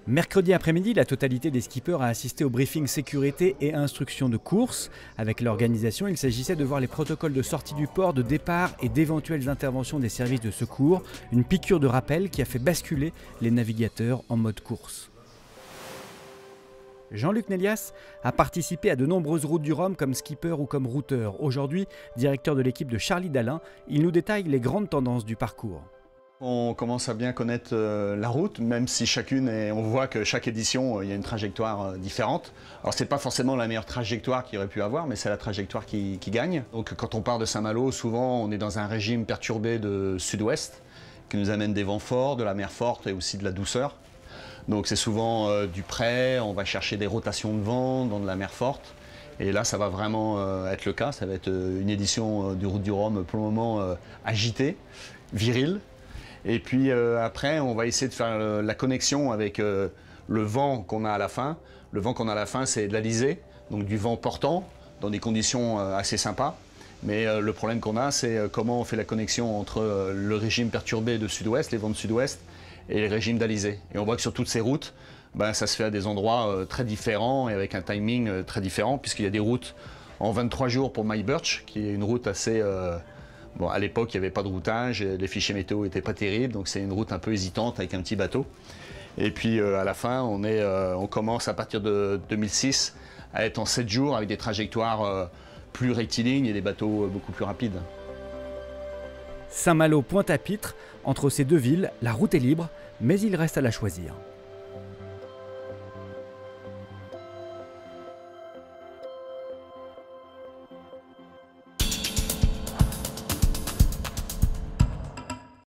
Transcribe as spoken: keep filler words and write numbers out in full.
Mercredi après-midi, la totalité des skippers a assisté au briefing sécurité et instruction de course. Avec l'organisation, il s'agissait de voir les protocoles de sortie du port, de départ et d'éventuelles interventions des services de secours. Une piqûre de rappel qui a fait basculer les navigateurs en mode course. Jean-Luc Nélias a participé à de nombreuses routes du Rhum comme skipper ou comme routeur. Aujourd'hui, directeur de l'équipe de Charlie Dalin, il nous détaille les grandes tendances du parcours. On commence à bien connaître euh, la route, même si chacune, est, on voit que chaque édition, euh, il y a une trajectoire euh, différente. Alors c'est pas forcément la meilleure trajectoire qu'il aurait pu avoir, mais c'est la trajectoire qui, qui gagne. Donc quand on part de Saint-Malo, souvent on est dans un régime perturbé de sud-ouest, qui nous amène des vents forts, de la mer forte et aussi de la douceur. Donc c'est souvent euh, du près, on va chercher des rotations de vent dans de la mer forte. Et là ça va vraiment euh, être le cas, ça va être euh, une édition euh, du Route du Rhum pour le moment euh, agitée, virile. Et puis euh, après, on va essayer de faire euh, la connexion avec euh, le vent qu'on a à la fin. Le vent qu'on a à la fin, c'est de l'alizé, donc du vent portant, dans des conditions euh, assez sympas. Mais euh, le problème qu'on a, c'est euh, comment on fait la connexion entre euh, le régime perturbé de sud-ouest, les vents de sud-ouest, et le régime d'alizé. Et on voit que sur toutes ces routes, ben, ça se fait à des endroits euh, très différents et avec un timing euh, très différent, puisqu'il y a des routes en vingt-trois jours pour My Birch, qui est une route assez... Euh, Bon, à l'époque, il n'y avait pas de routage, les fichiers météo n'étaient pas terribles, donc c'est une route un peu hésitante avec un petit bateau. Et puis euh, à la fin, on, est, euh, on commence à partir de deux mille six à être en sept jours avec des trajectoires euh, plus rectilignes et des bateaux euh, beaucoup plus rapides. Saint-Malo, Pointe-à-Pitre, entre ces deux villes, la route est libre, mais il reste à la choisir.